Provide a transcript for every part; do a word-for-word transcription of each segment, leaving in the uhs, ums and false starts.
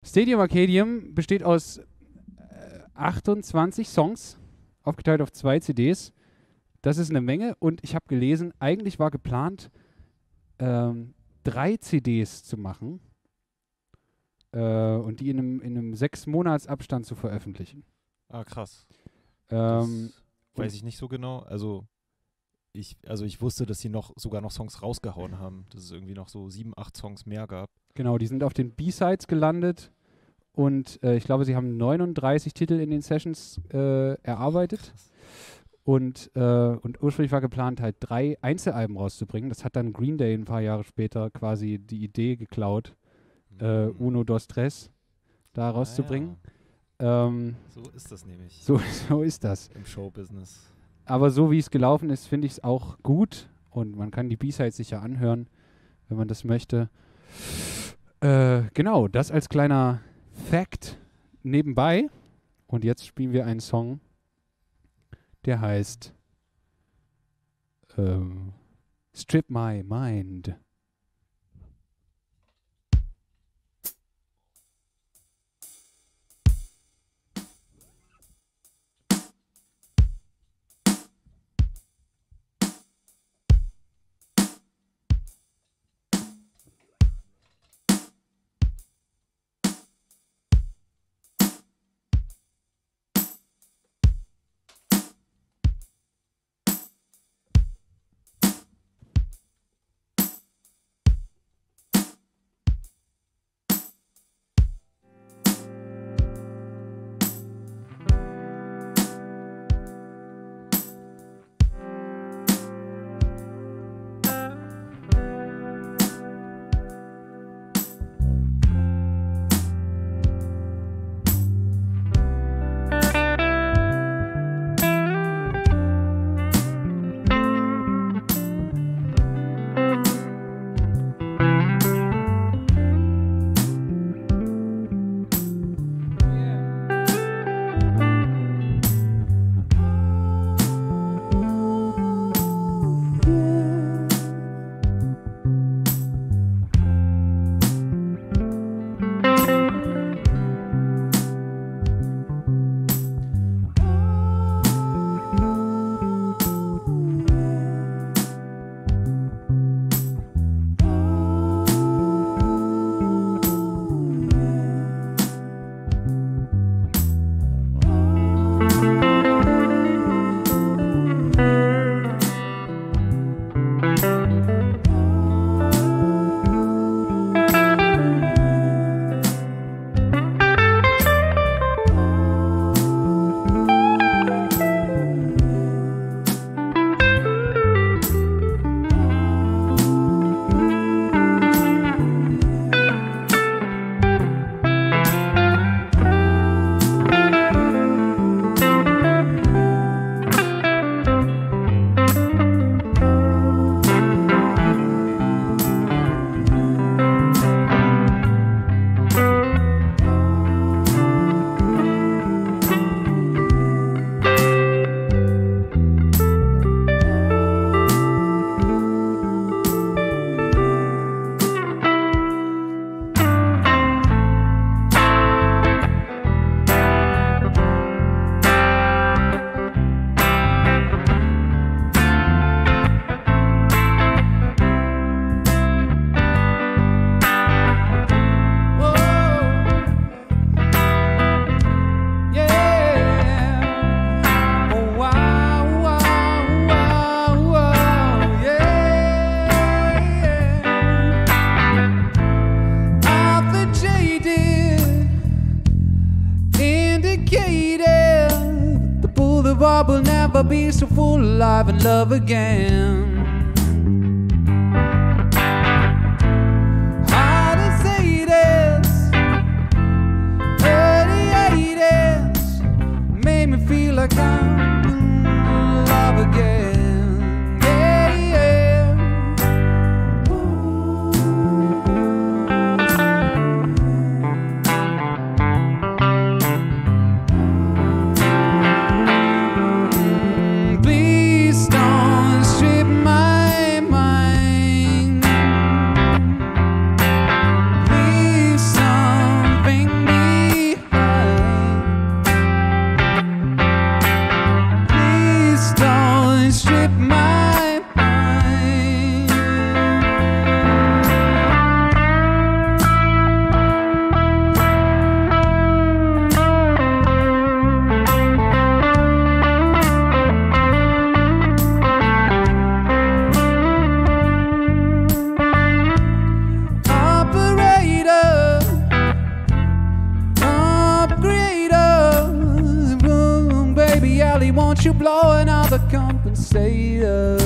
Stadium Arcadium besteht aus äh, achtundzwanzig Songs, aufgeteilt auf zwei C Ds. Das ist eine Menge und ich habe gelesen, eigentlich war geplant, ähm, drei C Ds zu machen äh, und die in einem, in einem sechs Monats Abstand zu veröffentlichen. Ah, krass. Ähm, das weiß ich nicht so genau. Also ich, also ich wusste, dass sie noch sogar noch Songs rausgehauen haben, dass es irgendwie noch so sieben, acht Songs mehr gab. Genau, die sind auf den B-Sides gelandet und äh, ich glaube, sie haben neununddreißig Titel in den Sessions äh, erarbeitet. Und, äh, und ursprünglich war geplant, halt drei Einzelalben rauszubringen. Das hat dann Green Day ein paar Jahre später quasi die Idee geklaut, äh, Uno, Dos, Tres da rauszubringen. Ah, ja. ähm, So ist das nämlich. so, so ist das. Im Showbusiness. Aber so wie es gelaufen ist, finde ich es auch gut. Und man kann die B-Sides sicher anhören, wenn man das möchte. Äh, genau, das als kleiner Fact nebenbei. Und jetzt spielen wir einen Song, der heißt ähm, Strip My Mind. will never be so full alive in love again. Hard to say this, early eighties made me feel like I'm in love again. Yeah, yeah. Ooh. Please don't strip my you blow another compensator.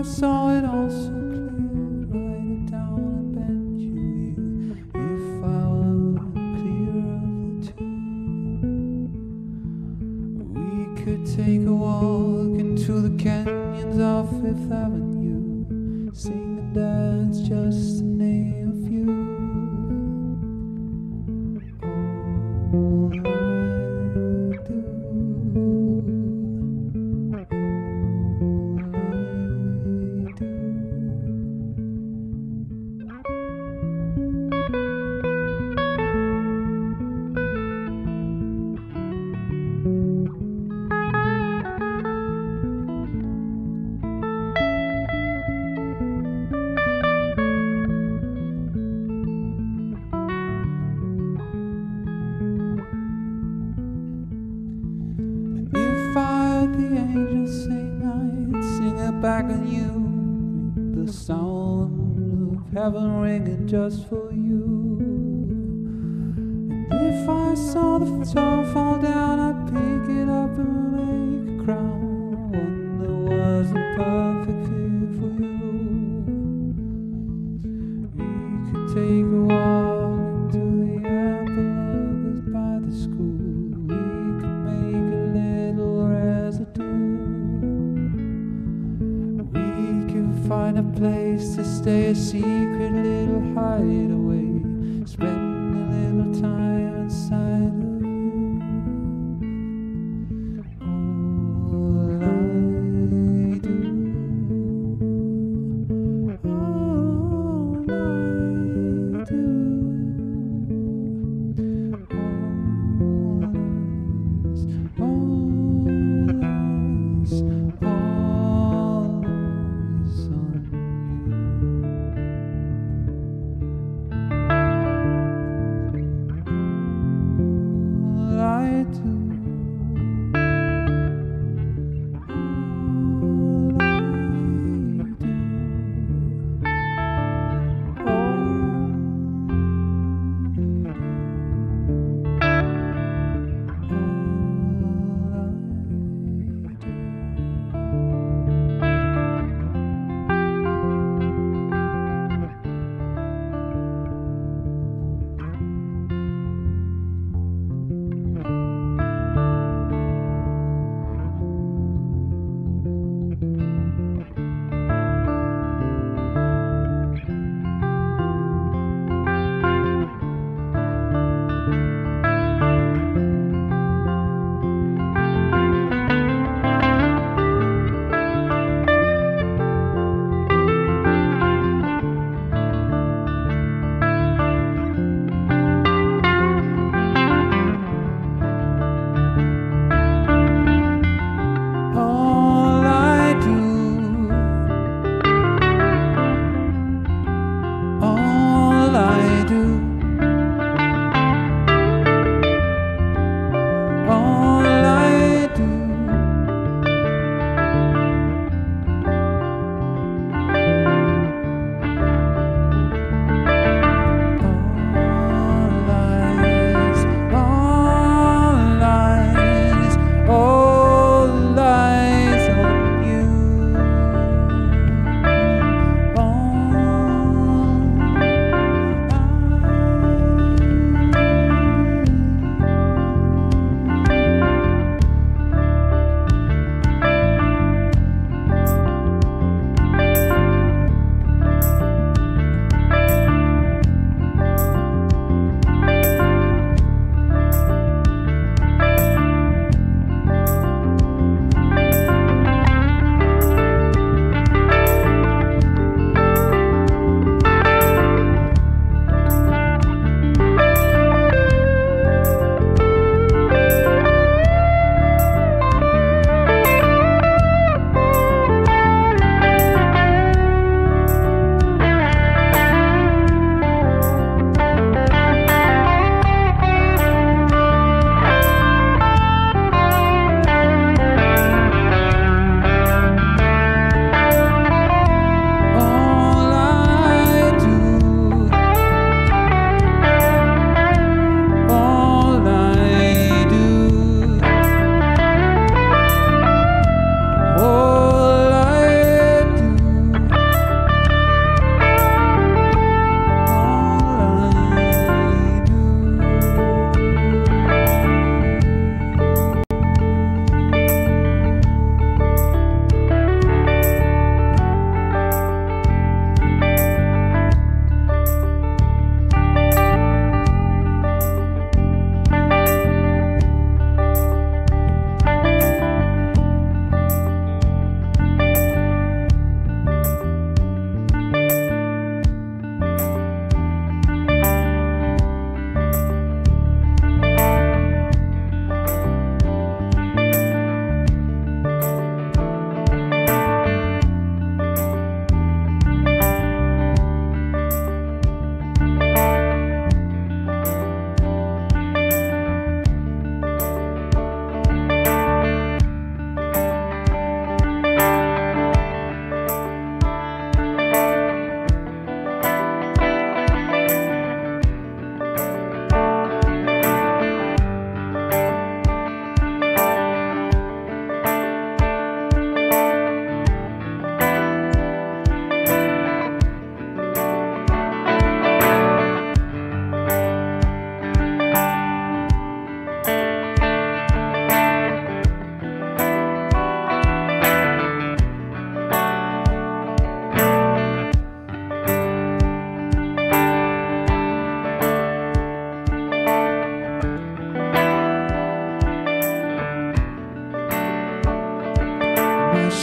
saw it all so clear. Write it down and bet you here. If I were clear of the two, we could take a walk into the canyons of Fifth Avenue, sing and dance just to name a few. All I do, all I do. If I heard the angels sing, I'd sing it back on you. The sound of heaven ringing just for you. And if I saw the star fall down, I'd pick it up and make a crown, one that was the perfect fit for you. We could take a walk into the Appalachians by the school. We could make a little residue. We could find a place to stay, a secret little hideaway, spend a little time inside of you. All I do, all I do, all eyes, all eyes, all eyes on you. All I do, all I do, all I do.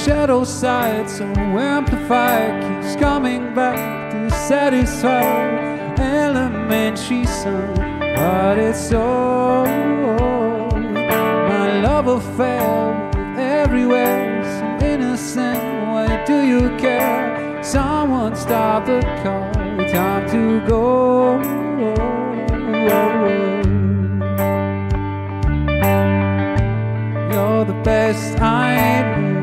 shadow side, so amplified, keeps coming back to satisfy. Elementary sun, but it's so my love affair with everywhere so innocent. Why do you care? Someone stop the car, time to go. You're the best I know.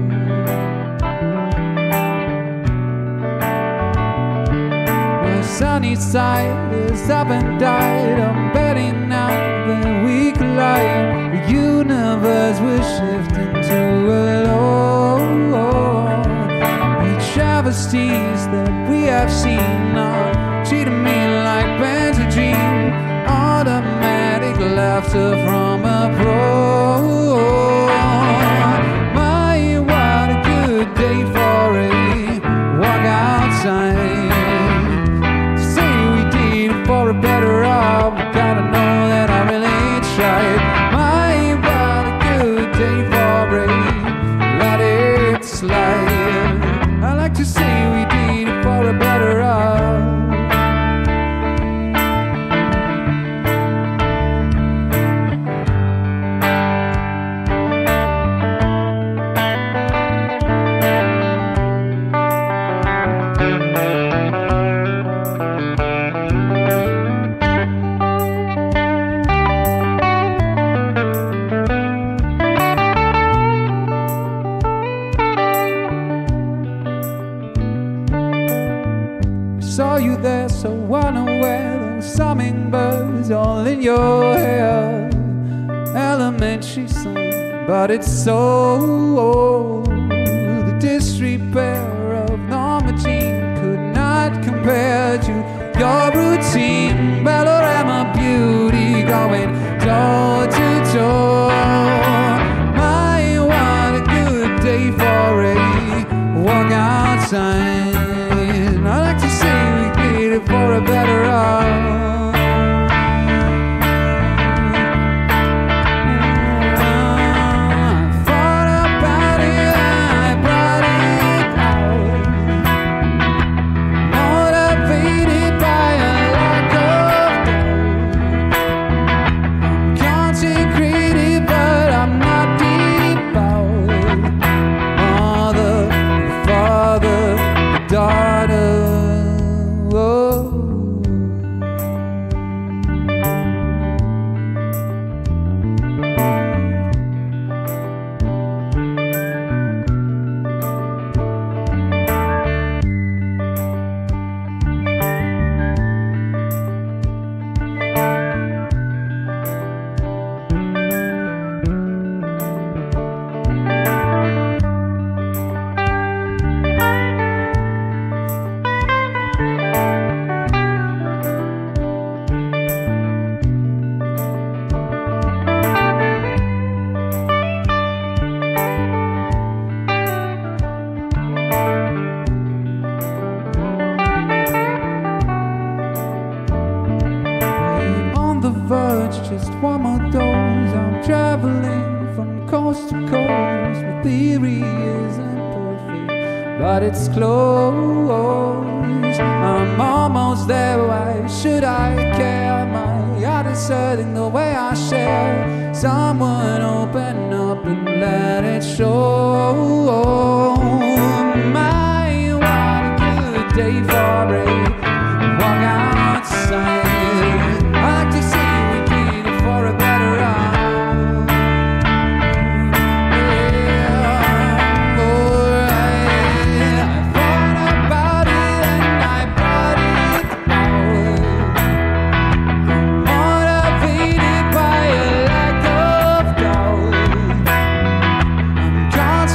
Sunny side is up and died. I'm betting now that we collide. The universe will shift into a law. The travesties that we have seen are treating me like Benzagen. Automatic laughter from a pro. My, what a good day for a walk outside. For a better off, gotta know that I really tried. My, what a good day for a let it slide. I like to say we did it for a better off. Saw you there so unaware, those hummingbirds all in your hair. Elementary sun, but it's so old. The disrepair of Norma Jean could not compare to your routine. Bellorama beauty going door to door. My, what a good day for a walk outside. I like to say we did it for a better off. I thought about it, I brought it out. Motivated by a lack of doubt. I'm consecrated, but I'm not devout. Mother, the father, the daughter. Just one more dose. I'm traveling from coast to coast. My theory isn't perfect, but it's close. I'm almost there. Why should I care? My heart is hurting the way I share. Someone open up and let it show. My, what a good day for a walk outside. I like to see for a better hour. Yeah, alright. I thought about it and I brought it out. Motivated by a lack of doubt. I'm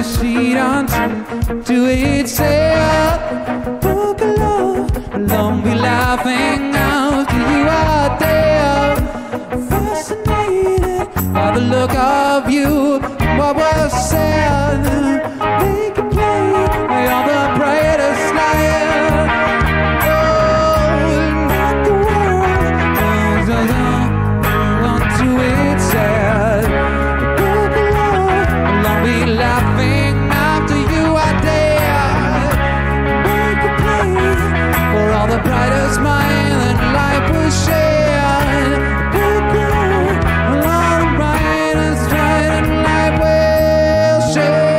proceed on to do itself. Book alone, alone be laughing out you are there. Fascinated by the look of you, what was said. Make a play, you're the brightest light. Oh, not the world, want to itself. Book alone, alone be laughing after you are dead. Make a play for all the brightest mind that life will share. Book alone, all the brightest light that life will share.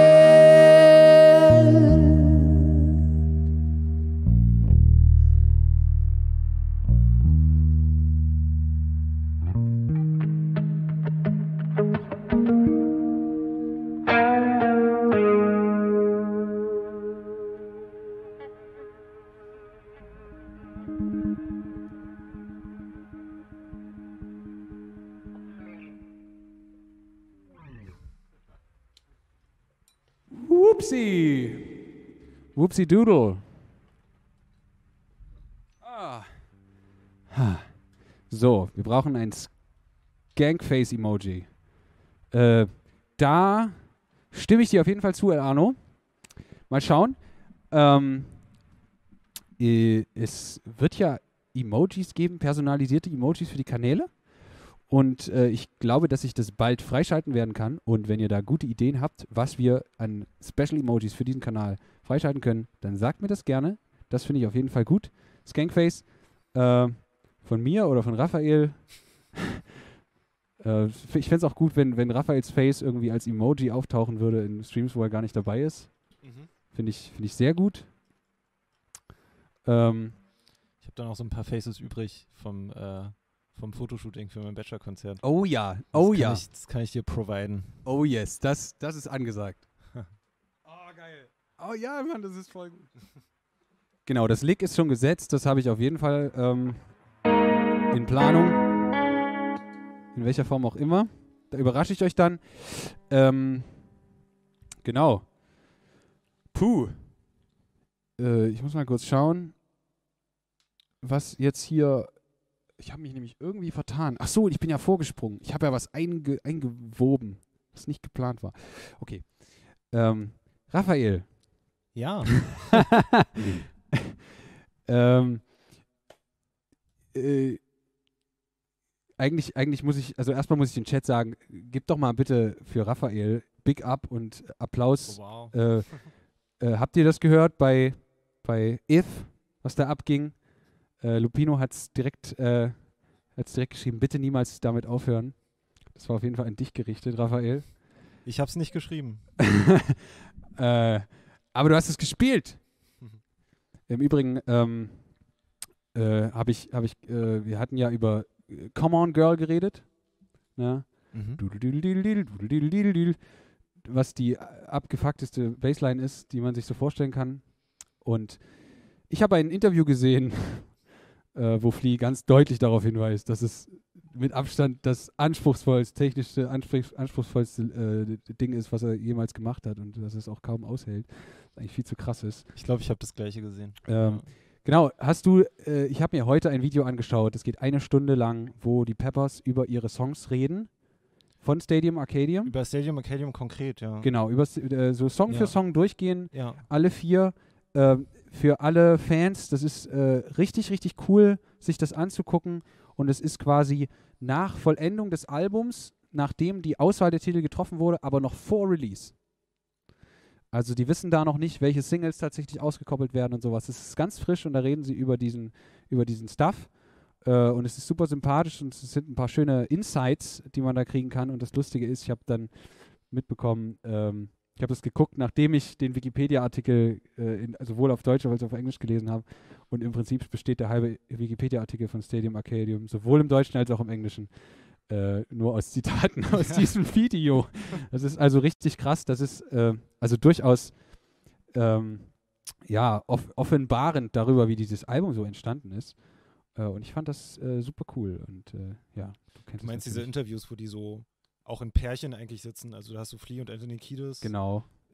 Whoopsie. Whoopsie Doodle. Ah. Ha. So, wir brauchen ein Skankface-Emoji. Äh, da stimme ich dir auf jeden Fall zu, El Arno. Mal schauen. Ähm, äh, es wird ja Emojis geben, personalisierte Emojis für die Kanäle. Und äh, ich glaube, dass ich das bald freischalten werden kann. Und wenn ihr da gute Ideen habt, was wir an Special Emojis für diesen Kanal freischalten können, dann sagt mir das gerne. Das finde ich auf jeden Fall gut. Skankface äh, von mir oder von Raphael. äh, ich fände es auch gut, wenn, wenn Raphaels Face irgendwie als Emoji auftauchen würde in Streams, wo er gar nicht dabei ist. Mhm. Finde ich, find ich sehr gut. Ähm, ich habe dann auch so ein paar Faces übrig vom äh vom Fotoshooting für mein Bachelor-Konzert. Oh ja, oh das ja. Ich, das kann ich dir providen. Oh yes, das, das ist angesagt. Oh, geil. Oh ja, Mann, das ist voll gut. Genau, das Lick ist schon gesetzt. Das habe ich auf jeden Fall ähm, in Planung. In welcher Form auch immer. Da überrasche ich euch dann. Ähm, genau. Puh. Äh, ich muss mal kurz schauen, was jetzt hier... Ich habe mich nämlich irgendwie vertan. Ach so, ich bin ja vorgesprungen. Ich habe ja was einge eingewoben, was nicht geplant war. Okay. Ähm, Raphael. Ja. ähm, äh, eigentlich, eigentlich muss ich, also erstmal muss ich den Chat sagen, gib doch mal bitte für Raphael Big Up und Applaus. Oh, wow. äh, äh, habt ihr das gehört bei, bei If, was da abging? Äh, Lupino hat es direkt, äh, direkt geschrieben, bitte niemals damit aufhören. Das war auf jeden Fall an dich gerichtet, Raphael. Ich habe es nicht geschrieben. äh, aber du hast es gespielt. Mhm. Im Übrigen ähm, äh, habe ich, hab ich äh, wir hatten ja über äh, Come On Girl geredet. Ne? Mhm. Was die abgefuckteste Bassline ist, die man sich so vorstellen kann. Und ich habe ein Interview gesehen, Äh, wo Flea ganz deutlich darauf hinweist, dass es mit Abstand das anspruchsvollste, technischste, anspruchs anspruchsvollste äh, Ding ist, was er jemals gemacht hat und dass es auch kaum aushält. Was eigentlich viel zu krass ist. Ich glaube, ich habe das Gleiche gesehen. Ähm, ja. Genau, hast du, äh, ich habe mir heute ein Video angeschaut, das geht eine Stunde lang, wo die Peppers über ihre Songs reden. Von Stadium Arcadium. Über Stadium Arcadium konkret, ja. Genau, über, äh, so Song ja. für Song durchgehen, ja. alle vier. Äh, für alle Fans, das ist äh, richtig, richtig cool, sich das anzugucken. Und es ist quasi nach Vollendung des Albums, nachdem die Auswahl der Titel getroffen wurde, aber noch vor Release. Also die wissen da noch nicht, welche Singles tatsächlich ausgekoppelt werden und sowas. Es ist ganz frisch und da reden sie über diesen, über diesen Stuff. Äh, und es ist super sympathisch und es sind ein paar schöne Insights, die man da kriegen kann. Und das Lustige ist, ich habe dann mitbekommen, ähm, ich habe das geguckt, nachdem ich den Wikipedia-Artikel äh, in, sowohl auf Deutsch als auch auf Englisch gelesen habe. Und im Prinzip besteht der halbe Wikipedia-Artikel von Stadium Arcadium sowohl im Deutschen als auch im Englischen äh, nur aus Zitaten aus diesem Video. Das ist also richtig krass. Das ist äh, also durchaus ähm, ja, off offenbarend darüber, wie dieses Album so entstanden ist. Äh, und ich fand das äh, super cool. Und äh, ja, du kennst Du meinst diese Interviews, wo die so auch in Pärchen eigentlich sitzen, also da hast du Flea und Anthony Kiedis. Genau.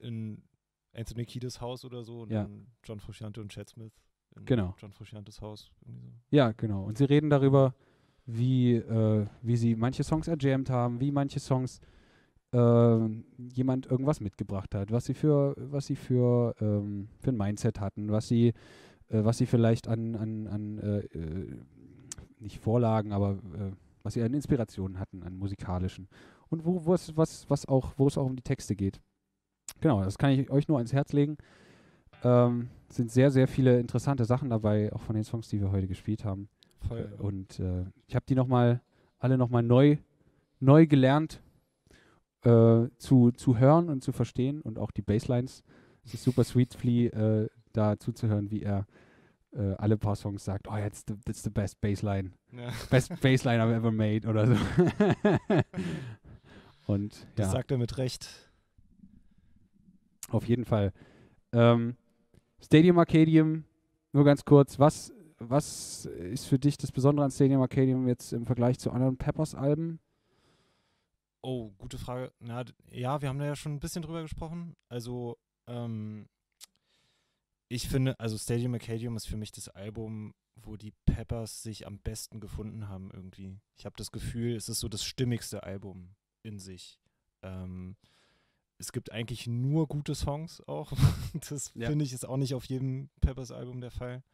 in Anthony Kiedis Haus oder so und Ja. dann John Frusciante und Chad Smith in Genau. John Frusciantes Haus. Irgendwie so. Ja, genau. Und sie reden darüber, wie, äh, wie sie manche Songs erjammt haben, wie manche Songs äh, jemand irgendwas mitgebracht hat, was sie für, was sie für, ähm, für ein Mindset hatten, was sie, äh, was sie vielleicht an, an, an äh, äh, nicht Vorlagen, aber äh, was sie an Inspirationen hatten, an musikalischen. Und wo, wo es, was, was auch, wo es auch um die Texte geht. Genau, das kann ich euch nur ans Herz legen. Ähm, sind sehr, sehr viele interessante Sachen dabei, auch von den Songs, die wir heute gespielt haben. Voll. Äh, Und äh, ich habe die nochmal, alle nochmal neu, neu gelernt äh, zu, zu hören und zu verstehen und auch die Basslines. Es ist super sweet, Flea, äh, da zuzuhören, wie er äh, alle paar Songs sagt, oh, jetzt the, that's the best Bassline. Ja. Best Bassline I've ever made oder so. Und Das ja, sagt er mit Recht. auf jeden Fall. Ähm, Stadium Arcadium, nur ganz kurz, was, was ist für dich das Besondere an Stadium Arcadium jetzt im Vergleich zu anderen Peppers-Alben? Oh, gute Frage. Na, d- ja, wir haben da ja schon ein bisschen drüber gesprochen. Also, ähm, ich finde, also Stadium Arcadium ist für mich das Album, wo die Peppers sich am besten gefunden haben irgendwie. Ich habe das Gefühl, es ist so das stimmigste Album in sich. Ähm, es gibt eigentlich nur gute Songs auch. Das Ja. finde ich ist auch nicht auf jedem Peppers-Album der Fall.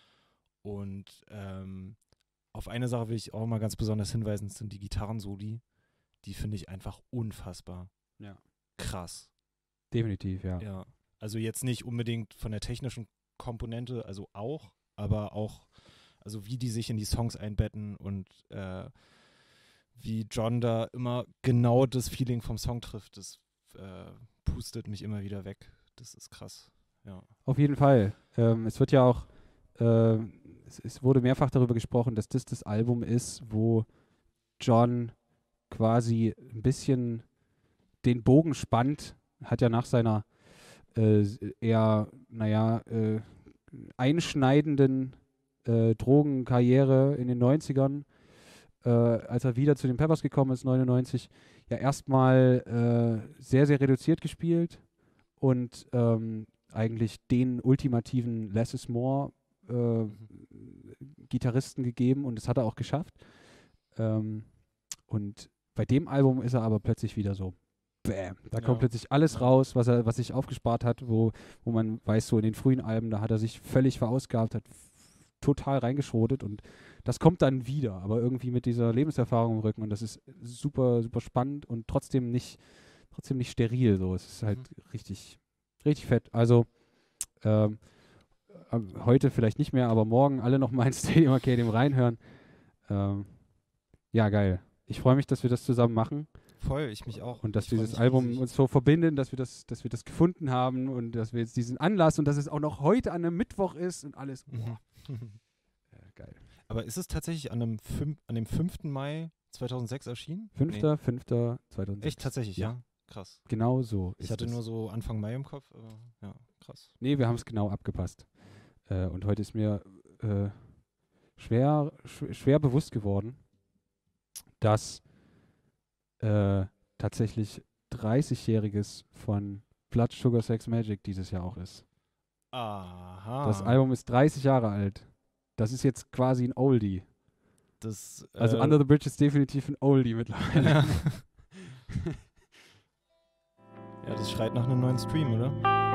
Und ähm, auf eine Sache will ich auch mal ganz besonders hinweisen, das sind die Gitarrensoli. Die finde ich einfach unfassbar. Ja. Krass. Definitiv, ja. Ja. Also jetzt nicht unbedingt von der technischen Komponente, also auch, aber auch, also wie die sich in die Songs einbetten und äh, wie John da immer genau das Feeling vom Song trifft, das äh, pustet mich immer wieder weg. Das ist krass. Ja. Auf jeden Fall. Ähm, es wird ja auch, äh, es, es wurde mehrfach darüber gesprochen, dass das das Album ist, wo John quasi ein bisschen den Bogen spannt, hat ja nach seiner äh, eher, naja, äh, einschneidenden äh, Drogenkarriere in den neunzigern, äh, als er wieder zu den Peppers gekommen ist, neunundneunzig, ja erstmal äh, sehr, sehr reduziert gespielt und ähm, eigentlich den ultimativen Less is More äh, Gitarristen gegeben und das hat er auch geschafft. Ähm, und bei dem Album ist er aber plötzlich wieder so, bam, da Ja. kommt plötzlich alles Ja. raus, was er, was sich aufgespart hat, wo, wo man weiß, so in den frühen Alben, da hat er sich völlig verausgabt, hat f- total reingeschrotet und das kommt dann wieder, aber irgendwie mit dieser Lebenserfahrung im Rücken und das ist super, super spannend und trotzdem nicht, trotzdem nicht steril, so, es ist halt Mhm. richtig, richtig fett. Also, ähm, ähm, heute vielleicht nicht mehr, aber morgen alle noch mal ins Stadium Arcadium reinhören. Ähm, ja, geil. Ich freue mich, dass wir das zusammen machen Voll, ich mich auch. und dass Ich freu dieses mich Album riesig. uns so verbindet, dass wir das, dass wir das gefunden haben und dass wir jetzt diesen Anlass und dass es auch noch heute an einem Mittwoch ist und alles. Boah, Mhm. ja, geil. Aber ist es tatsächlich an dem, fünf, an dem fünften Mai zweitausendsechs erschienen? fünfter fünfter Nee. zweitausendsechs. Echt, tatsächlich, Ja. ja. Krass. Genau so Ich ist hatte es. nur so Anfang Mai im Kopf, aber ja, krass. Nee, wir haben es genau abgepasst. Äh, und heute ist mir äh, schwer, sch schwer bewusst geworden, dass äh, tatsächlich dreißigjähriges von Blood Sugar Sex Magic dieses Jahr auch ist. Aha. Das Album ist dreißig Jahre alt. Das ist jetzt quasi ein Oldie. Das, Also äh, Under the Bridge ist definitiv ein Oldie mittlerweile. ja. Ja, das schreit nach einem neuen Stream, oder?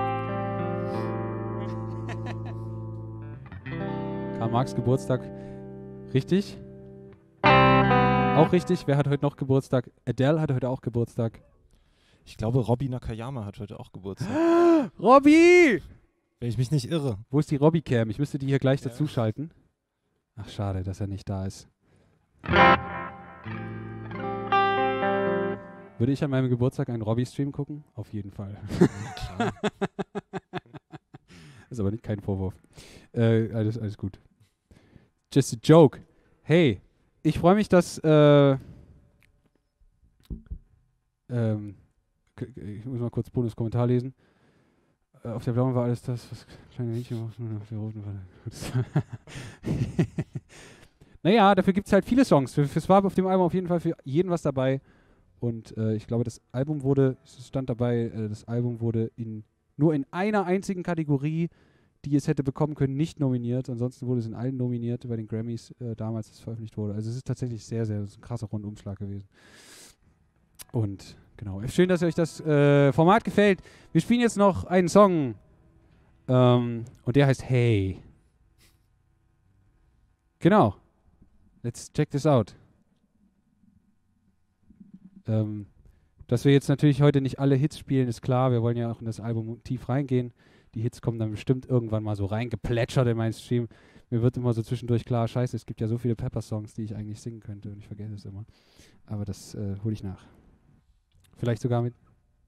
Karl Marx Geburtstag. Richtig? Auch richtig. Wer hat heute noch Geburtstag? Adele hat heute auch Geburtstag. Ich glaube, Robby Nakayama hat heute auch Geburtstag. Robby! Wenn ich mich nicht irre. Wo ist die Robby-Cam? Ich müsste die hier gleich Ja. dazu schalten. Ach, schade, dass er nicht da ist. Würde ich an meinem Geburtstag einen Robby-Stream gucken? Auf jeden Fall. Klar. Ist aber nicht kein Vorwurf. Äh, alles, alles gut. Just a joke. Hey, ich freue mich, dass äh, ähm, k- ich muss mal kurz Bonus-Kommentar lesen. Äh, auf der blauen war alles das, was kleine Mädchen macht, nur auf der roten war gut. Naja, dafür gibt es halt viele Songs. Für, es war auf dem Album auf jeden Fall für jeden was dabei. Und äh, ich glaube, das Album wurde, es stand dabei, äh, das Album wurde in, nur in einer einzigen Kategorie, die es hätte bekommen können, nicht nominiert. Ansonsten wurde es in allen nominiert bei den Grammys äh, damals, als es veröffentlicht wurde. Also es ist tatsächlich sehr, sehr, das ist ein krasser Rundumschlag gewesen. Und genau, schön, dass euch das äh, Format gefällt. Wir spielen jetzt noch einen Song ähm, und der heißt Hey. Genau. Let's check this out. Ähm, dass wir jetzt natürlich heute nicht alle Hits spielen, ist klar. Wir wollen ja auch in das Album tief reingehen. Die Hits kommen dann bestimmt irgendwann mal so reingeplätschert in meinen Stream. Mir wird immer so zwischendurch klar, scheiße, es gibt ja so viele Pepper-Songs, die ich eigentlich singen könnte und ich vergesse es immer. Aber das äh, hole ich nach. Vielleicht sogar mit...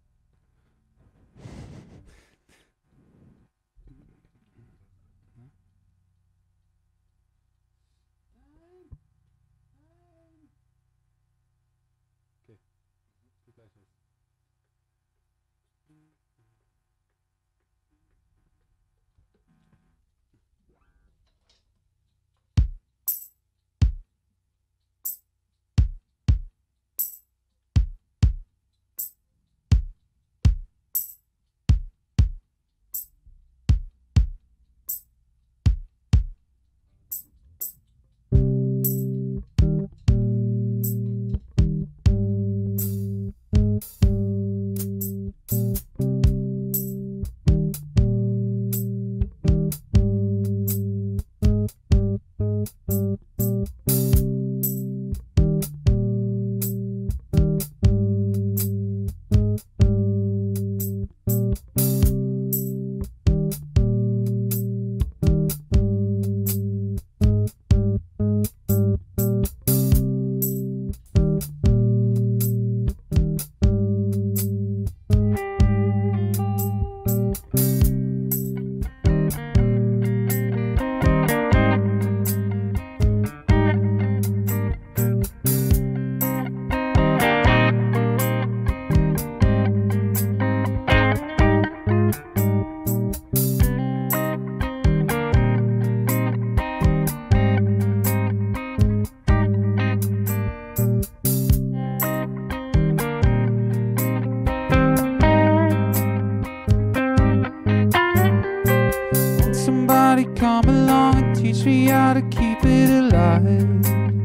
Somebody come along and teach me how to keep it alive,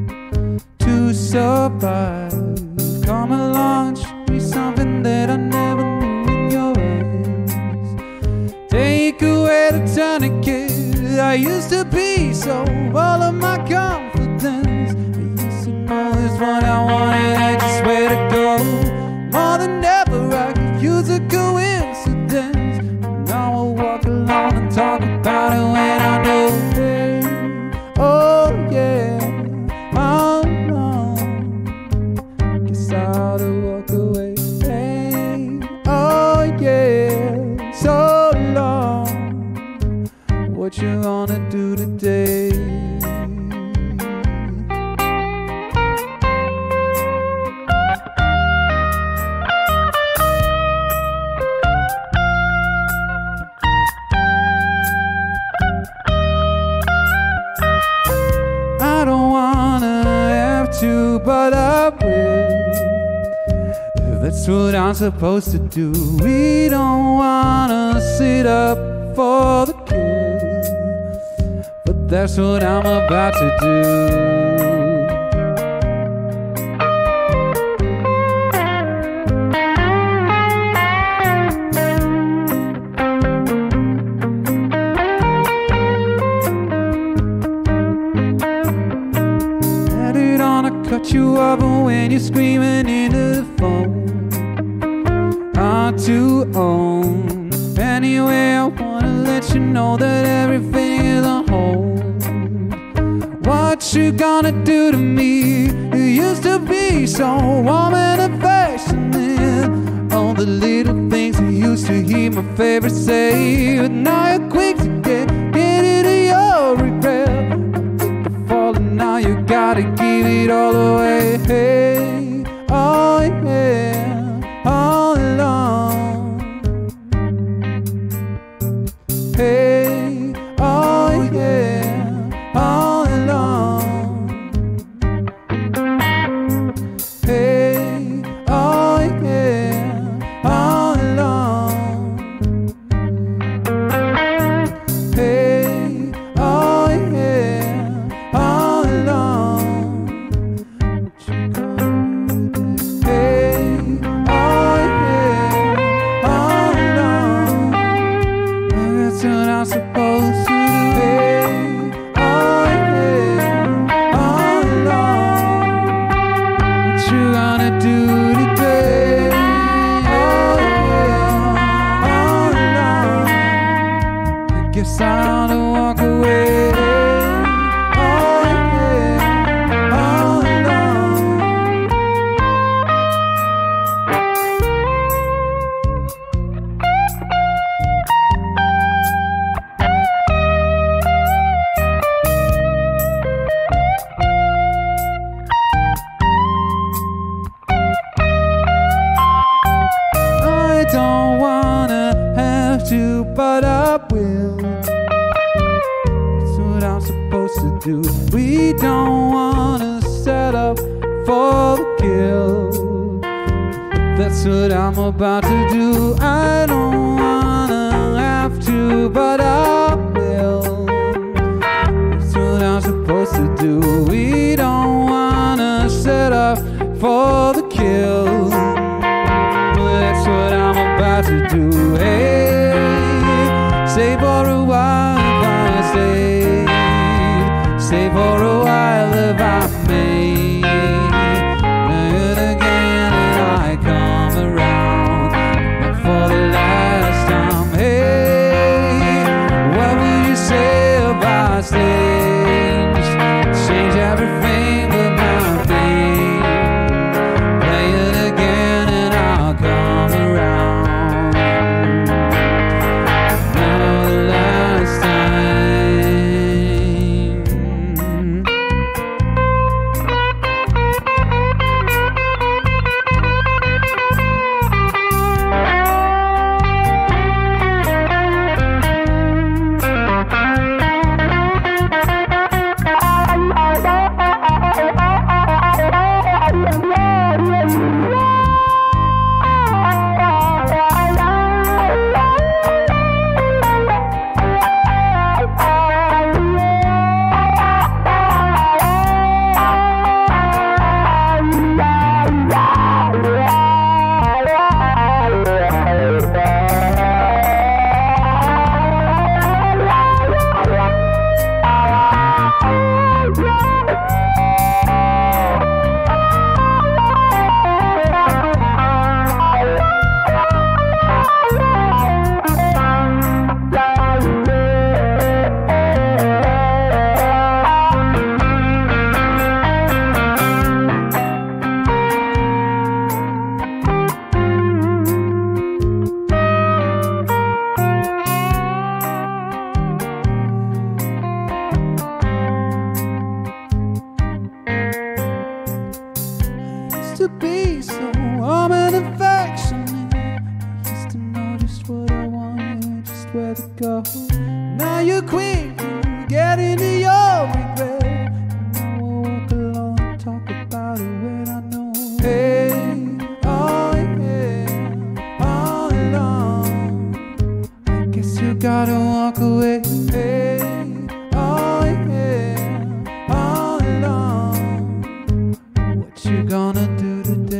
to survive. Come along and show me something that I never knew in your eyes. Take away the tourniquet I used to be, so all of my confidence. I used to know this what I wanted and just where to go. More than ever I could use a coincidence. Now I'll walk along and talk about it when I know. Hey, oh yeah, how long? Guess I'll walk away. Hey, oh yeah, so long. What you gonna do today? But I will, if that's what I'm supposed to do. We don't wanna sit up for the kill, but that's what I'm about to do. Cut you off when you're screaming into the phone. Hard to own. Anyway, I wanna let you know that everything is on hold. What you gonna do to me? You used to be so warm and affectionate. All the little things you used to hear my favorite say, but now you're quick to get, get into your regret. Now you gotta give it all away. Hey, oh yeah, all along. Hey, oh yeah, all along. Hey, oh guess I'll walk away. Oh yeah, all alone. I don't wanna have to, but I will. That's what I'm supposed to do. We don't wanna set up for the kill. That's what I'm about to do. I don't wanna have to, but I will. That's what I'm supposed to do. We don't wanna set up for the kill. That's what I'm about to do. Hey, stay for a while if I stayed. Stay for a while if I may. And again and I come around, but for the last time. Hey, what would you say if I stayed? Just change everything but my name. Play it again and I'll come around. Now the last time. To be so warm and affectionate, I used to know just what I wanted and just where to go. Now you're quick to get into your regret, and now I walk alone and talk about it when I know. Hey, oh yeah, all alone. I guess you gotta walk away. Hey, oh yeah, all alone. What you gonna do?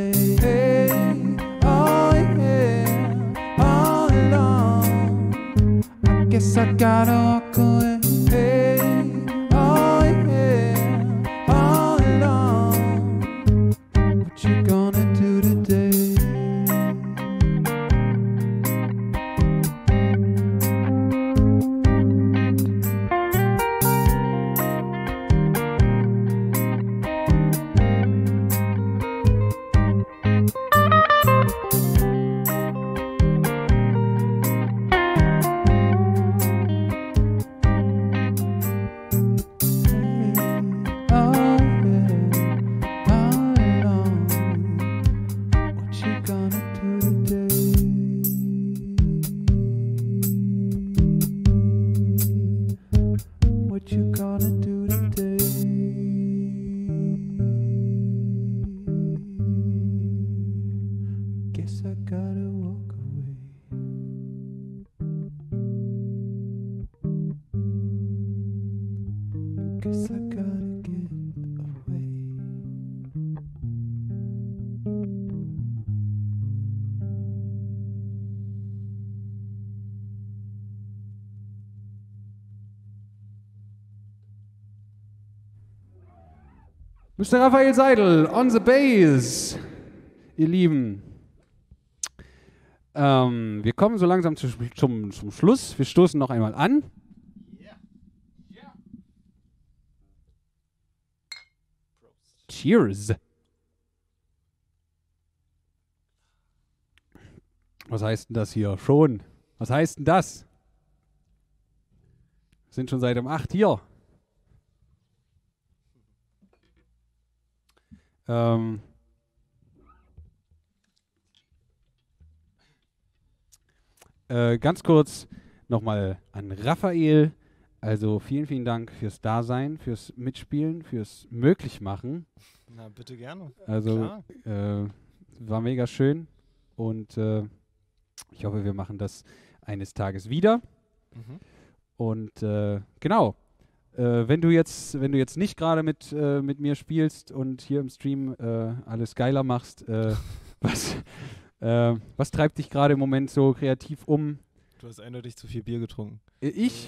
Guess I gotta walk away. Hey, oh yeah, all alone. What you gonna do today? Guess I gotta get away. Mister Raphael Seidel on the bass, ihr Lieben. Ähm, wir kommen so langsam zu, zum, zum Schluss. Wir stoßen noch einmal an. Cheers. Was heißt denn das hier? Schon. Was heißt denn das? Wir sind schon seit um acht hier. Ähm. Äh, ganz kurz nochmal an Raphael. Also vielen, vielen Dank fürs Dasein, fürs Mitspielen, fürs Möglichmachen. Na, bitte gerne. Also äh, war mega schön und äh, ich hoffe, wir machen das eines Tages wieder. Mhm. Und äh, genau, äh, wenn du jetzt, wenn du jetzt nicht gerade mit, äh, mit mir spielst und hier im Stream äh, alles geiler machst, äh, was, äh, was treibt dich gerade im Moment so kreativ um? Du hast eindeutig zu viel Bier getrunken. Äh, ich?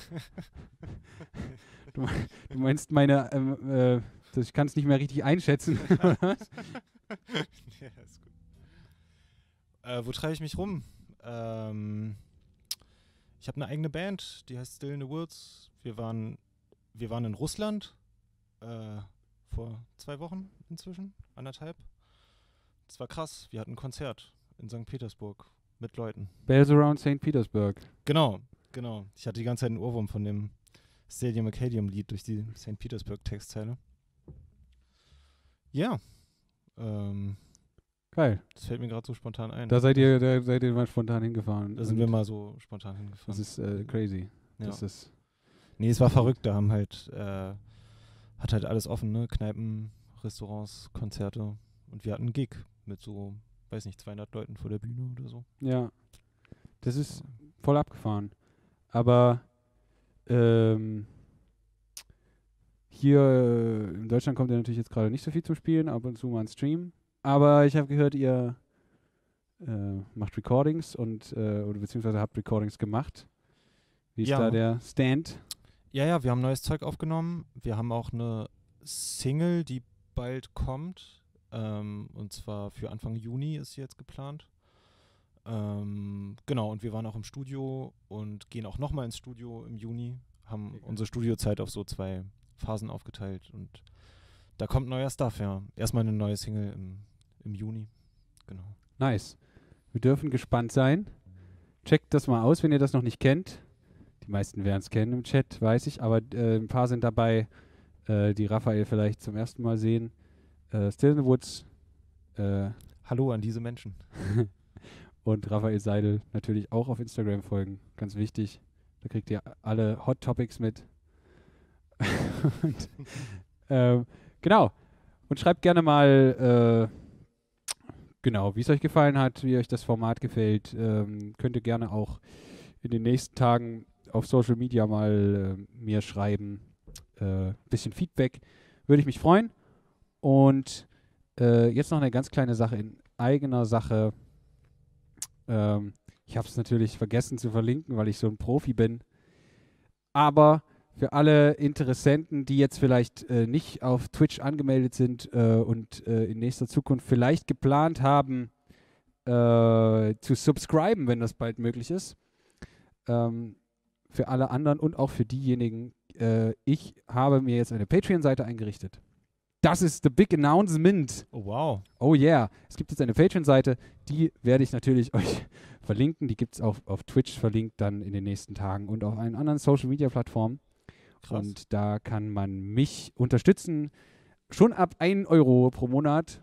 du, du meinst meine, ähm, äh, das, ich kann es nicht mehr richtig einschätzen. Ja, ist gut. Äh, wo treibe ich mich rum? Ähm, ich habe eine eigene Band, die heißt Still in the Woods. Wir waren, wir waren in Russland äh, vor zwei Wochen inzwischen, anderthalb. Das war krass. Wir hatten ein Konzert in Sankt Petersburg mit Leuten. Bells Around Saint Petersburg. Genau, genau. Ich hatte die ganze Zeit einen Ohrwurm von dem Stadium Arcadium Lied durch die Sankt Petersburg Textzeile. Ja. Ähm, Geil. Das fällt mir gerade so spontan ein. Da seid ihr, da seid ihr mal spontan hingefahren. Da sind wir mal so spontan hingefahren. Das ist äh, crazy. Ja. Das ist Nee, es war verrückt. Da haben halt, äh, hat halt alles offen, ne? Kneipen, Restaurants, Konzerte. Und wir hatten einen Gig mit so, weiß nicht, zweihundert Leuten vor der Bühne oder so. ja, das ist voll abgefahren. Aber ähm, hier äh, in Deutschland kommt ja natürlich jetzt gerade nicht so viel zum Spielen, ab und zu mal ein Stream. Aber ich habe gehört, ihr äh, macht Recordings und äh, oder beziehungsweise habt Recordings gemacht. Wie ist Ja. da der Stand? Ja, ja, wir haben neues Zeug aufgenommen. Wir haben auch eine Single, die bald kommt. Ähm, und zwar für Anfang Juni ist sie jetzt geplant. Ähm, genau, und wir waren auch im Studio und gehen auch nochmal ins Studio im Juni. Haben Okay. unsere Studiozeit auf so zwei Phasen aufgeteilt. Und da kommt neuer Stuff, ja. Erstmal eine neue Single im, im Juni. Genau. Nice. Wir dürfen gespannt sein. Checkt das mal aus, wenn ihr das noch nicht kennt. Die meisten werden es kennen im Chat, weiß ich, aber äh, ein paar sind dabei, äh, die Raphael vielleicht zum ersten Mal sehen. Äh, Still in the Woods äh, Hallo an diese Menschen. und Raphael Seidel natürlich auch auf Instagram folgen. Ganz wichtig. Da kriegt ihr alle Hot Topics mit. und, ähm, genau. Und schreibt gerne mal, äh, genau, wie es euch gefallen hat, wie euch das Format gefällt. Ähm, könnt ihr gerne auch in den nächsten Tagen auf Social Media mal äh, mir schreiben. Äh, bisschen Feedback. Würde ich mich freuen. Und äh, jetzt noch eine ganz kleine Sache in eigener Sache. Ähm, ich habe es natürlich vergessen zu verlinken, weil ich so ein Profi bin. Aber für alle Interessenten, die jetzt vielleicht äh, nicht auf Twitch angemeldet sind äh, und äh, in nächster Zukunft vielleicht geplant haben, äh, zu subscriben, wenn das bald möglich ist. Ähm, für alle anderen und auch für diejenigen, äh, ich habe mir jetzt eine Patreon-Seite eingerichtet. Das ist the big announcement. Oh, wow. Oh yeah. Es gibt jetzt eine Patreon-Seite, die werde ich natürlich euch verlinken. Die gibt es auch auf Twitch verlinkt dann in den nächsten Tagen und auf allen anderen Social-Media-Plattformen. Krass. Und da kann man mich unterstützen, schon ab ein Euro pro Monat.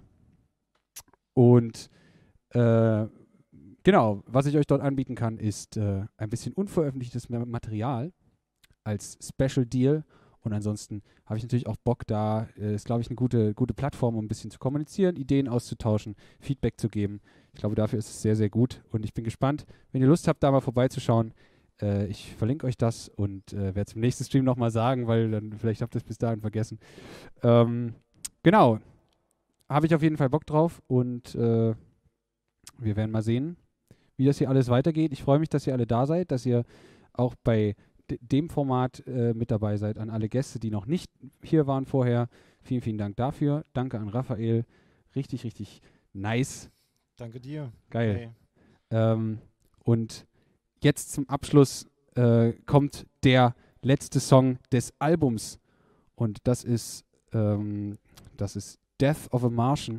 Und äh, genau, was ich euch dort anbieten kann, ist äh, ein bisschen unveröffentlichtes Ma- Material als Special Deal. Und ansonsten habe ich natürlich auch Bock, da äh, ist, glaube ich, eine gute, gute Plattform, um ein bisschen zu kommunizieren, Ideen auszutauschen, Feedback zu geben. Ich glaube, dafür ist es sehr, sehr gut. Und ich bin gespannt, wenn ihr Lust habt, da mal vorbeizuschauen. Äh, ich verlinke euch das und äh, werde es im nächsten Stream nochmal sagen, weil dann vielleicht habt ihr es bis dahin vergessen. Ähm, genau. Habe ich auf jeden Fall Bock drauf und äh, wir werden mal sehen, wie das hier alles weitergeht. Ich freue mich, dass ihr alle da seid, dass ihr auch bei de- dem Format äh, mit dabei seid. An alle Gäste, die noch nicht hier waren vorher. Vielen, vielen Dank dafür. Danke an Raphael. Richtig, richtig nice. Danke dir. Geil. Hey. Ähm, und jetzt zum Abschluss äh, kommt der letzte Song des Albums. Und das ist ähm, das ist Death of a Martian.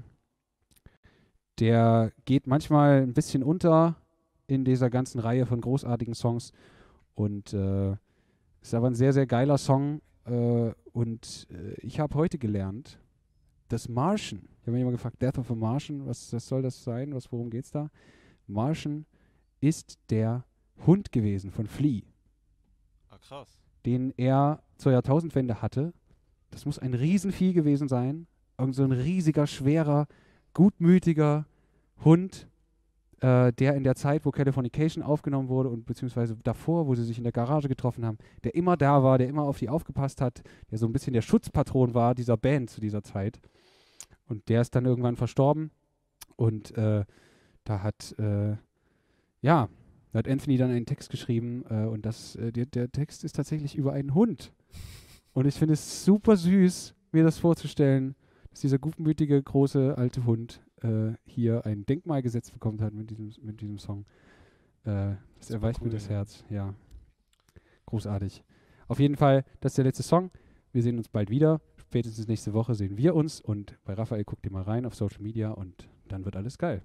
Der geht manchmal ein bisschen unter in dieser ganzen Reihe von großartigen Songs und äh, ist aber ein sehr, sehr geiler Song äh, und äh, ich habe heute gelernt, das Martian, ich habe mich immer gefragt, Death of a Martian, was, was soll das sein, was, worum geht's da? Martian ist der Hund gewesen von Flea. Ah, krass. Den er zur Jahrtausendwende hatte. Das muss ein Riesenvieh gewesen sein. Irgend so ein riesiger, schwerer, gutmütiger Hund, äh, der in der Zeit, wo Californication aufgenommen wurde und beziehungsweise davor, wo sie sich in der Garage getroffen haben, der immer da war, der immer auf die aufgepasst hat, der so ein bisschen der Schutzpatron war dieser Band zu dieser Zeit. Und der ist dann irgendwann verstorben. Und äh, da hat, äh, ja, da hat Anthony dann einen Text geschrieben äh, und das, äh, der, der Text ist tatsächlich über einen Hund. Und ich finde es super süß, mir das vorzustellen, dass dieser gutmütige, große, alte Hund äh, hier ein Denkmal gesetzt bekommen hat mit diesem, mit diesem Song. Äh, das erweicht cool, mir das ja. Herz, ja. Großartig. Auf jeden Fall, das ist der letzte Song. Wir sehen uns bald wieder. Spätestens nächste Woche sehen wir uns und bei Raphael guckt ihr mal rein auf Social Media und dann wird alles geil.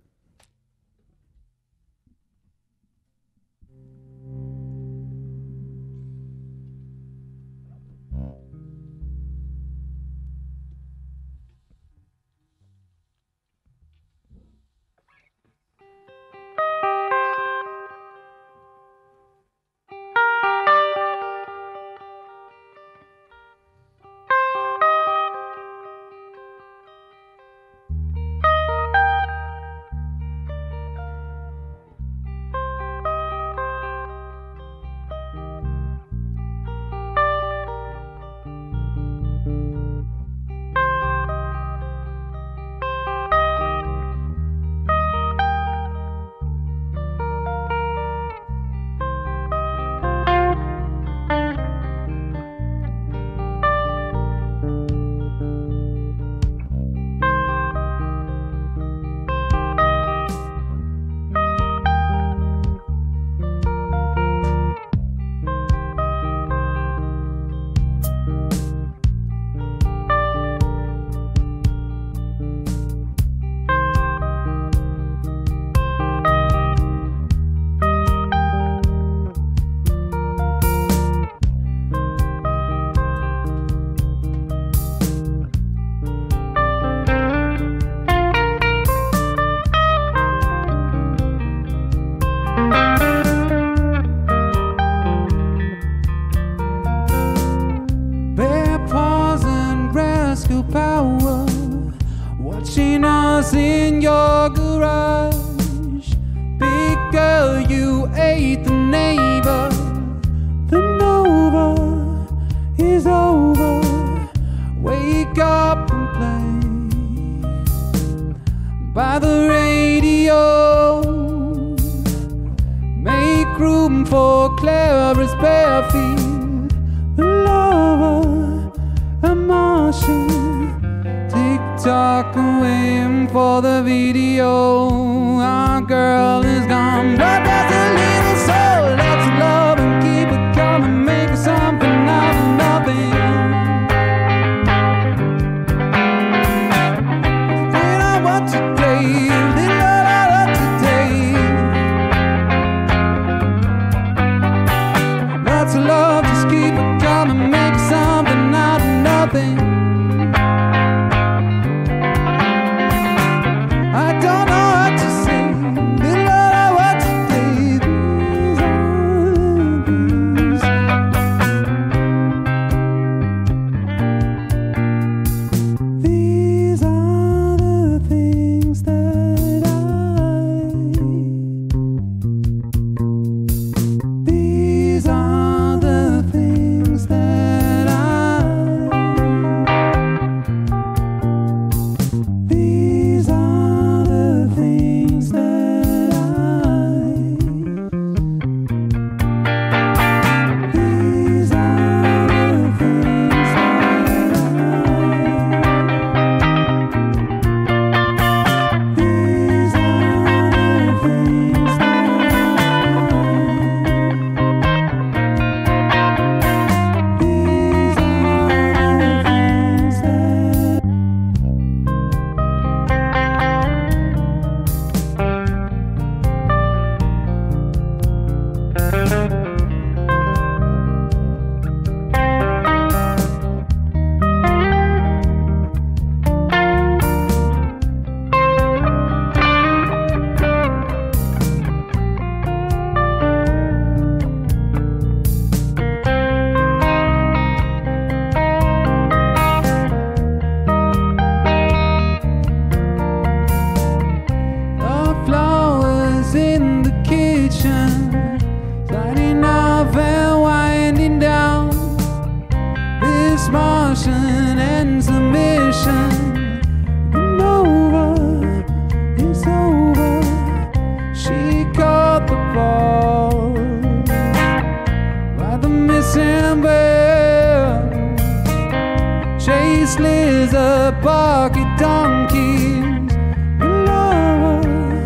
the bucket donkeys, love,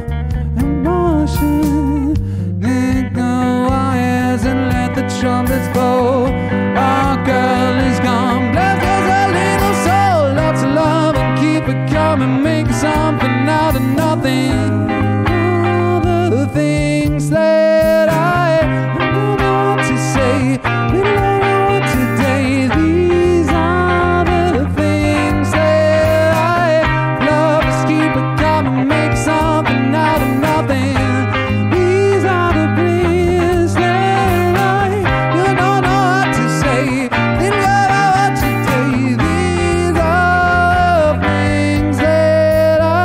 emotion. Nick the wires and let the trumpets blow. Our girl is gone, bless us a little soul. Lots of love and keep it coming, make something out of nothing. All the things that I don't know what to say, we don't know what today. These are the things that I love. Just keep it coming, make something out of nothing. These are the things that I you don't know what to say. We don't know what today. These are the things that I.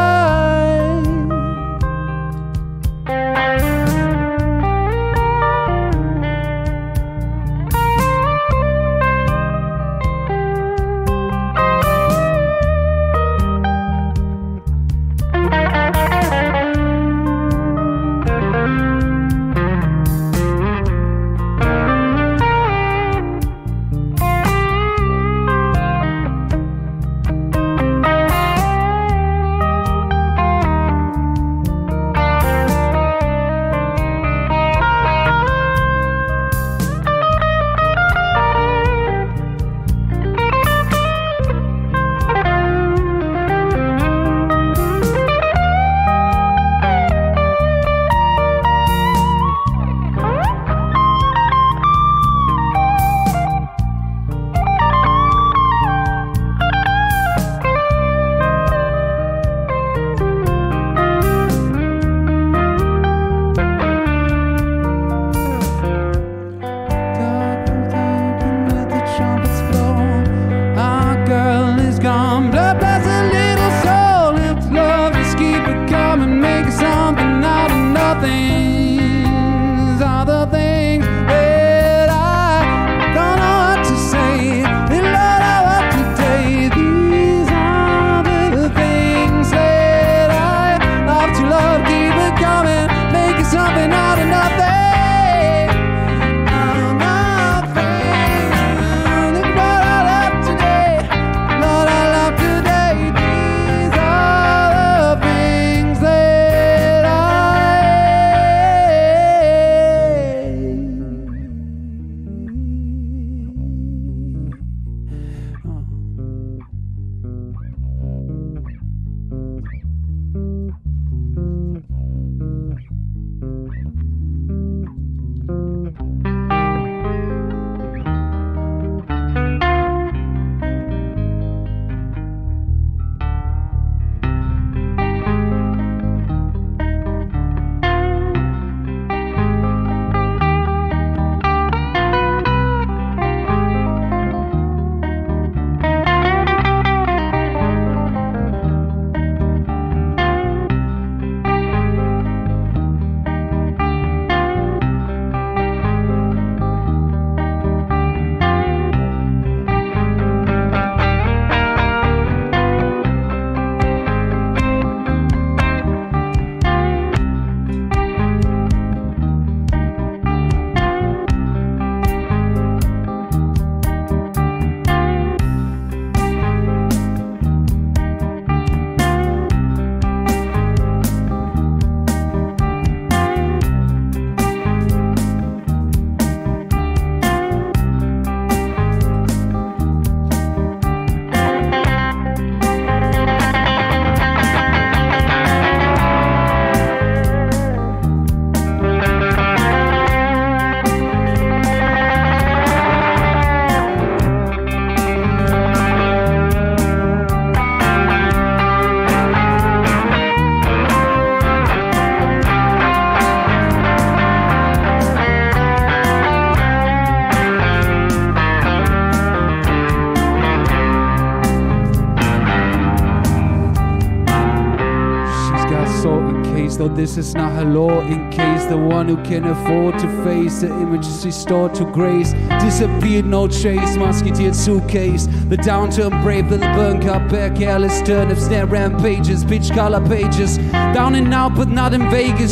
Though this is not her law, in case the one who can afford to face the images restored to grace disappeared, no trace, musketeered suitcase, the downturn brave little burn cup, bare careless turnips, their rampages, pitch color pages, down and out but not in Vegas,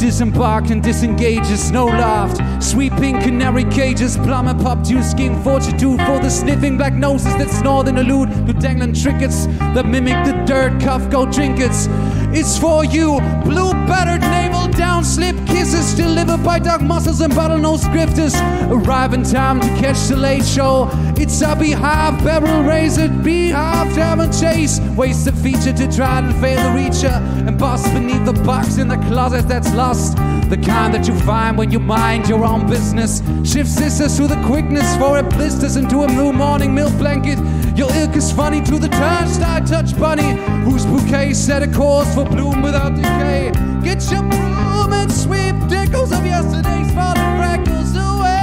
disembarked and disengages, no laughed. Sweeping canary cages, plumber pop juice, scheme fortitude for the sniffing black noses that snore and allude to dangling trinkets that mimic the dirt cuff go trinkets. It's for you, blue battered navel down, slip kisses delivered by dark muscles and bottlenose grifters. Arrive in time to catch the late show. It's a behalf, barrel raised, behalf, tavern chase. Waste the feature to try and fail the reacher and bust beneath the box in the closet that's lost. The kind that you find when you mind your own business. Shift scissors through the quickness for it blisters into a new morning milk blanket. Your ilk is funny to the turnstile touch bunny, whose bouquet set a course for bloom without decay. Get your broom and sweep the echoes of yesterday's fallen freckles away.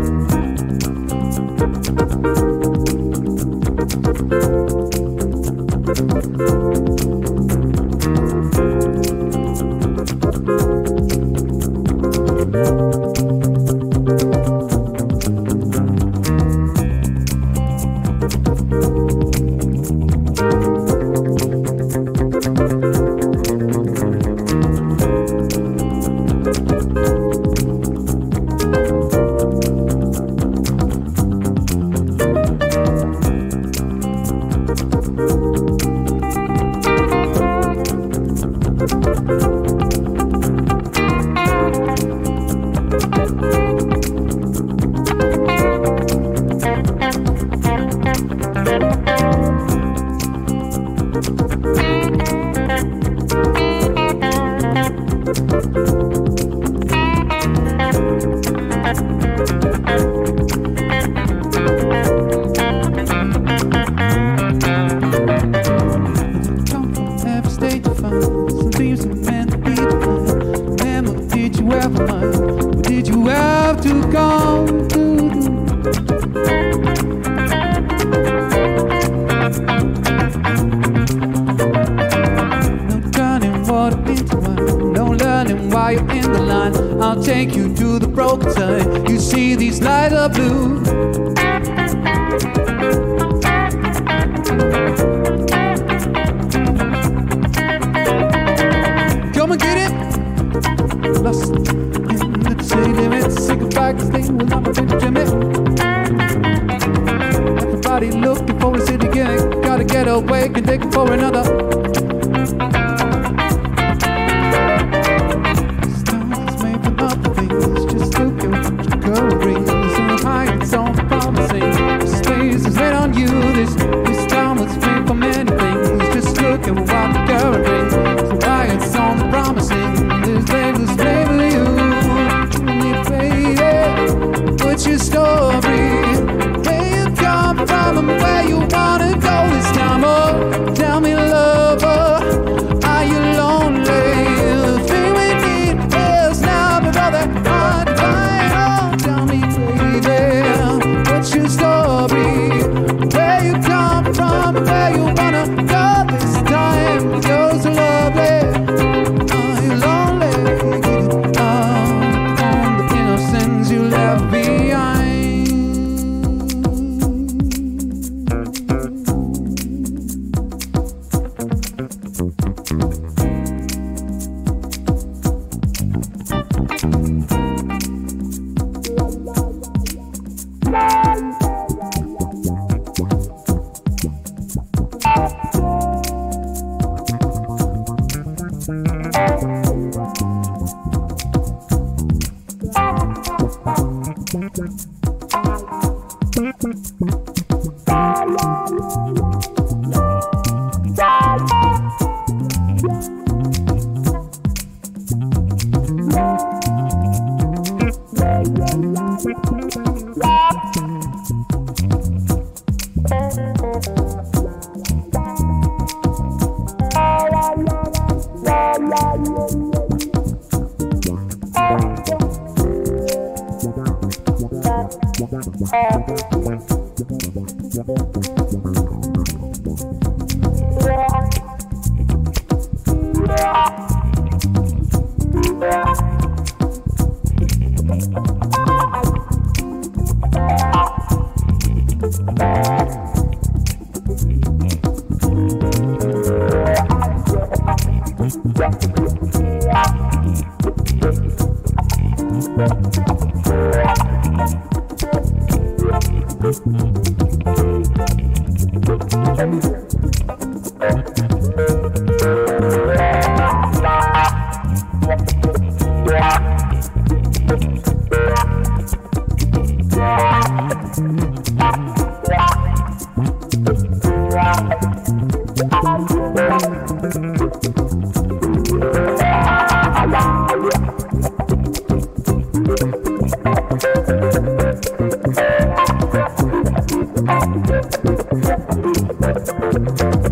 Thank you.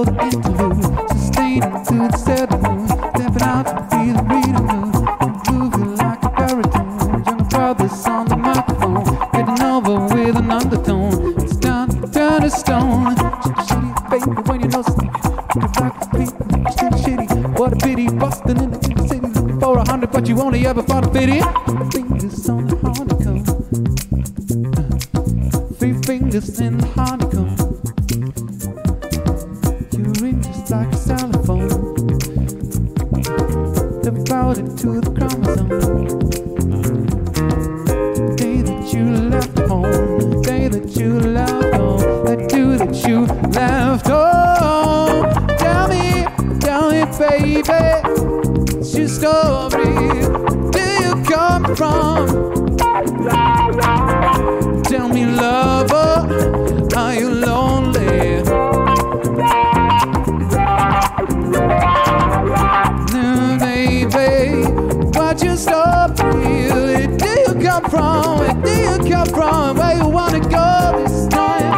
interlude, sustaining to the setting mood, stepping out to be the reading mood, move you like a baritone, Jungle Brothers on the microphone, getting over with an undertone, it's time to turn to stone, shitty baby when you know something, you're back to beat, shitty shitty, what a pity, Boston in the inner city, looking for a hundred, but you only ever found a fifty, fingers on the honeycomb, three fingers in the honeycomb. You ring just like a xylophone. Devoted to the chromosome. The day that you left home, the day that you left home, the day that you left home. Tell me, tell me, baby, it's your story. Where you come from? Tell me, lover, are you lonely? No, baby, what's your story? Where do you come from? Where do you come from? Where you wanna go this time?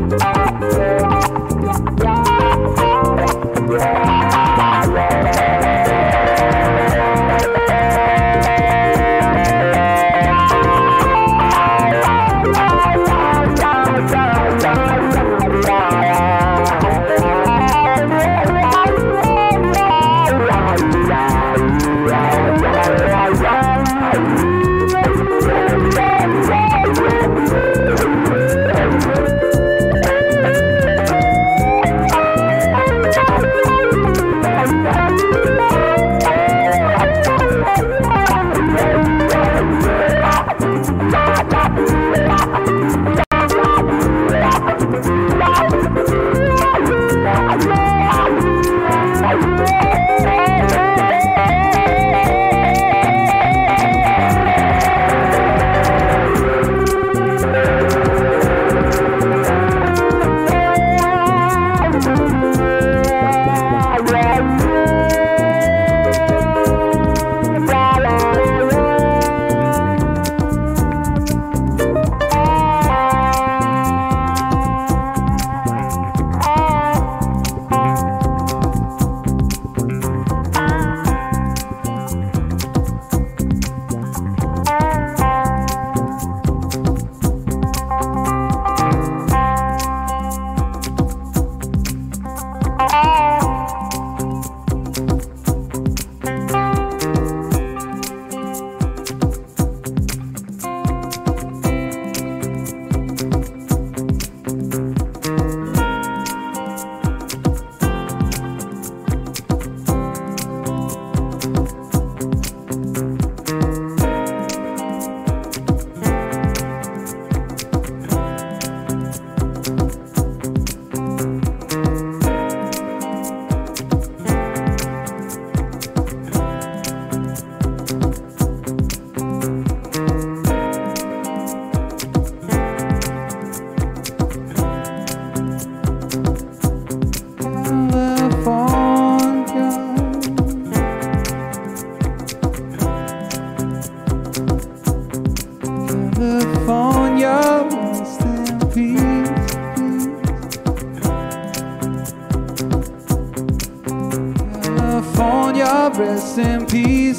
Rest in peace.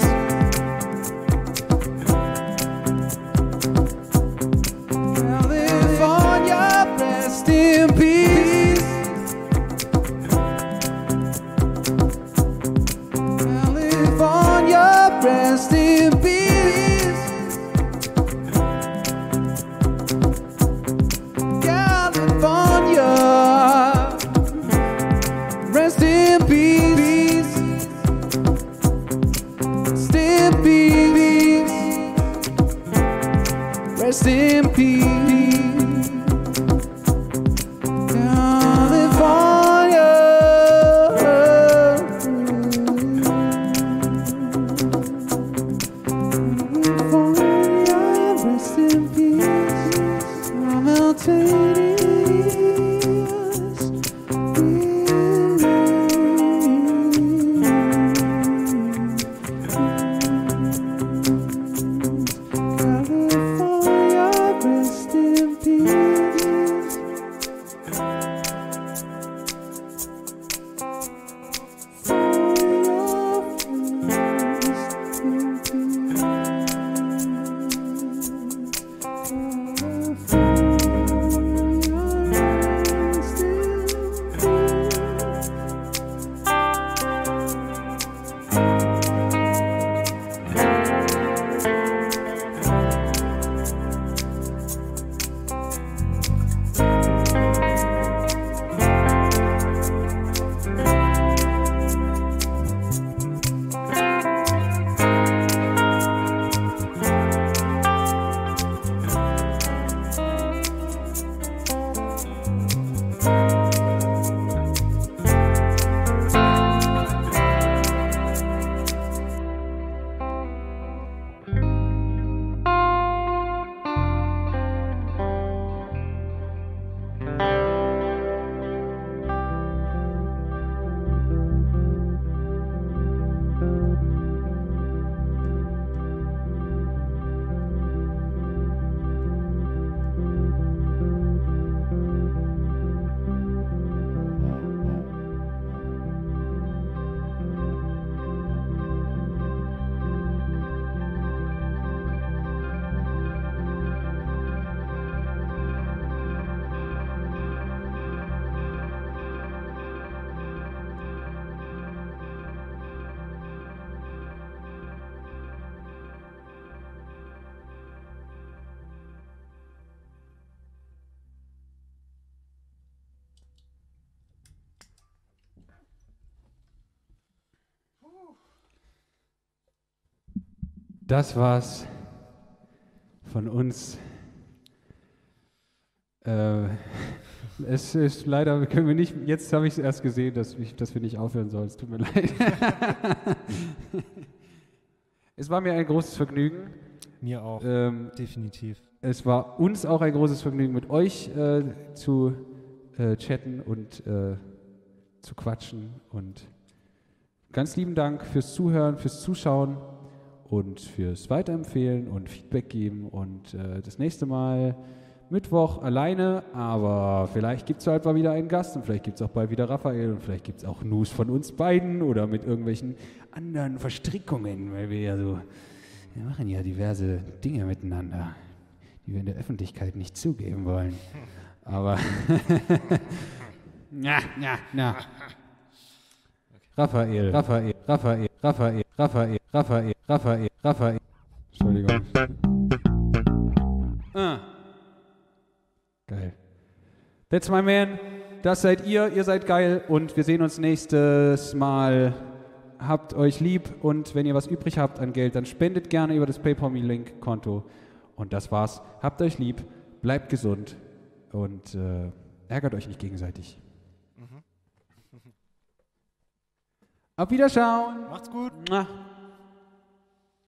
California, rest in peace. California, rest in peace. California, rest in peace. Rest in peace, California. California, rest in peace. Simultaneous rest Das war's von uns. Äh, es ist leider, können wir nicht, jetzt habe ich es erst gesehen, dass, ich, dass wir nicht aufhören sollen. Es tut mir leid. Es war mir ein großes Vergnügen. Mir auch, Ähm, definitiv. Es war uns auch ein großes Vergnügen, mit euch äh, zu äh, chatten und äh, zu quatschen. Und ganz lieben Dank fürs Zuhören, fürs Zuschauen und fürs Weiterempfehlen und Feedback geben. Und äh, das nächste Mal Mittwoch alleine, aber vielleicht gibt es halt mal wieder einen Gast und vielleicht gibt es auch bald wieder Raphael und vielleicht gibt es auch News von uns beiden oder mit irgendwelchen anderen Verstrickungen, weil wir ja so, wir machen ja diverse Dinge miteinander, die wir in der Öffentlichkeit nicht zugeben wollen. Aber, na, na, na. Raphael, Raphael, Raphael, Raphael, Raphael, Raphael, Raphael, Raphael. Entschuldigung. Ah. Geil. That's my man. Das seid ihr, ihr seid geil und wir sehen uns nächstes Mal. Habt euch lieb und wenn ihr was übrig habt an Geld, dann spendet gerne über das PayPal-Me-Link-Konto. Und das war's. Habt euch lieb, bleibt gesund und äh, ärgert euch nicht gegenseitig. Mhm. Auf Wiederschauen. Macht's gut. Mua.